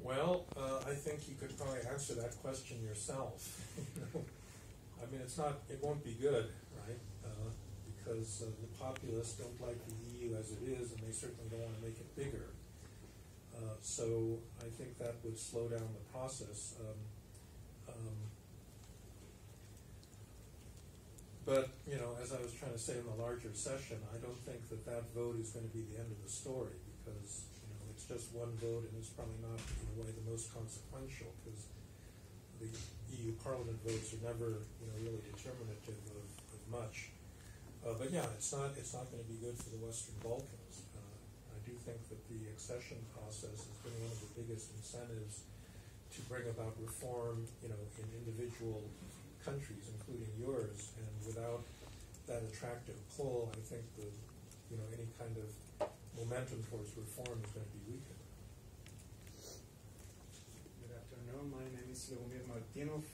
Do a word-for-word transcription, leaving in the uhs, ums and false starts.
Well, uh, I think you could probably answer that question yourself. I mean, it's not, it won't be good, right? Uh, because uh, the populists don't like the E U as it is, and they certainly don't want to make it bigger. Uh, so I think that would slow down the process. Um, um, but, you know, as I was trying to say in the larger session, I don't think that that vote is going to be the end of the story, because, you know, it's just one vote, and it's probably not, in a way, the most consequential, because the E U Parliament votes are never, you know, really determinative of, of much. Uh, but yeah, it's not it's not going to be good for the Western Balkans. Uh, I do think that the accession process has been one of the biggest incentives to bring about reform, you know, in individual countries, including yours. And without that attractive pull, I think the, you know, any kind of momentum towards reform is going to be weakened. Good afternoon. My name is Leomir Martinov.